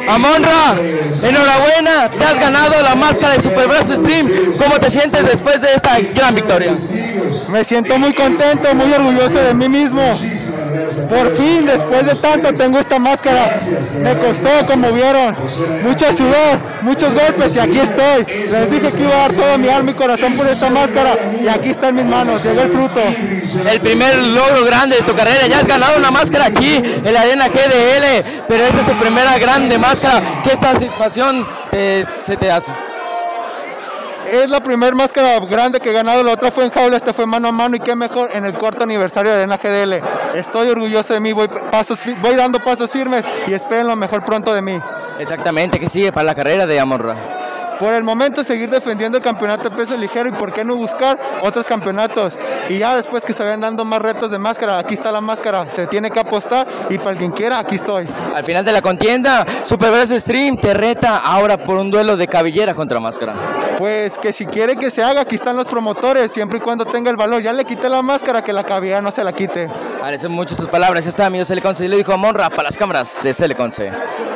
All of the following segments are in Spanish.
Amon-Ra, enhorabuena, te has ganado la máscara de Super Brazo Extreme. ¿Cómo te sientes después de esta gran victoria? Me siento muy contento, muy orgulloso de mí mismo. Por fin, después de tanto, tengo esta máscara. Me costó, como vieron, mucho sudor, muchos golpes y aquí estoy. Les dije que iba a dar toda mi alma y corazón por esta máscara y aquí está en mis manos, llegó el fruto. El primer logro grande de tu carrera, ya has ganado una máscara aquí en la Arena GDL, pero esta es tu primera grande máscara. ¿Qué satisfacción se te hace? Es la primera máscara grande que he ganado, la otra fue en jaula, esta fue mano a mano y qué mejor en el cuarto aniversario de Arena GDL. Estoy orgulloso de mí, voy dando pasos firmes y esperen lo mejor pronto de mí. Exactamente, ¿qué sigue para la carrera de Amon-Ra? Por el momento seguir defendiendo el campeonato de peso ligero y por qué no buscar otros campeonatos. Y ya después que se vayan dando más retos de máscara, aquí está la máscara, se tiene que apostar y para quien quiera, aquí estoy. Al final de la contienda, Super Brazo Extreme te reta ahora por un duelo de cabellera contra máscara. Pues que si quiere que se haga, aquí están los promotores, siempre y cuando tenga el valor. Ya le quité la máscara, que la cabellera no se la quite. Agradecen mucho tus palabras, está amigo Celeconce y le dijo Amon-Ra para las cámaras de Celeconce.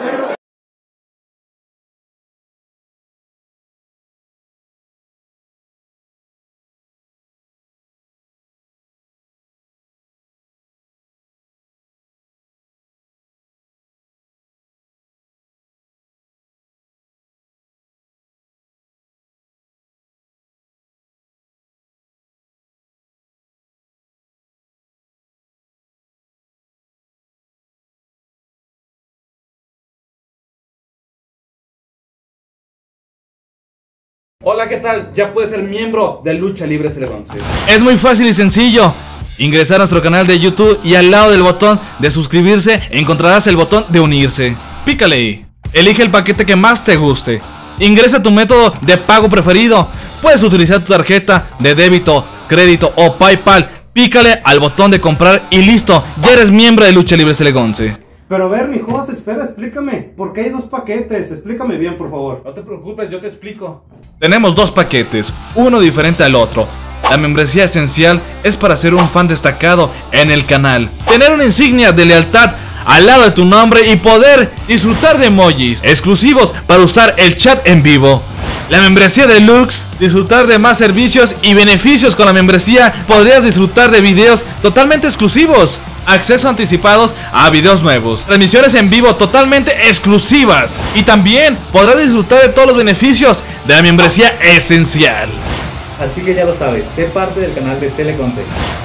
Hola, ¿qué tal? Ya puedes ser miembro de Lucha Libre Celeconce. Es muy fácil y sencillo. Ingresar a nuestro canal de YouTube y al lado del botón de suscribirse encontrarás el botón de unirse. Pícale ahí. Elige el paquete que más te guste. Ingresa tu método de pago preferido. Puedes utilizar tu tarjeta de débito, crédito o PayPal. Pícale al botón de comprar y listo. Ya eres miembro de Lucha Libre Celeconce. Pero a ver, mi José, espera, explícame. ¿Por qué hay dos paquetes? Explícame bien, por favor. No te preocupes, yo te explico. Tenemos dos paquetes, uno diferente al otro. La membresía esencial es para ser un fan destacado en el canal, tener una insignia de lealtad al lado de tu nombre y poder disfrutar de emojis exclusivos para usar el chat en vivo. La membresía deluxe, disfrutar de más servicios y beneficios. Con la membresía podrías disfrutar de videos totalmente exclusivos, acceso anticipados a videos nuevos, transmisiones en vivo totalmente exclusivas y también podrás disfrutar de todos los beneficios de la membresía esencial. Así que ya lo sabes, sé parte del canal de Celeconce.